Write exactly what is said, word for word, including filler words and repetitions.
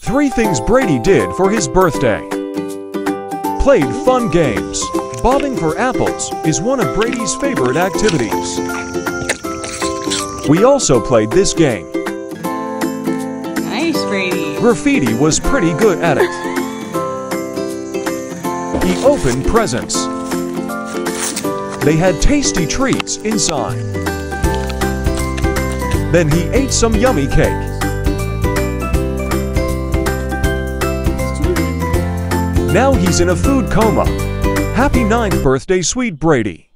Three things Brady did for his birthday. Played fun games. Bobbing for apples is one of Brady's favorite activities. We also played this game. Nice, Brady. Graffiti was pretty good at it. He opened presents. They had tasty treats inside. Then he ate some yummy cake. Now he's in a food coma. Happy ninth birthday, sweet Brady.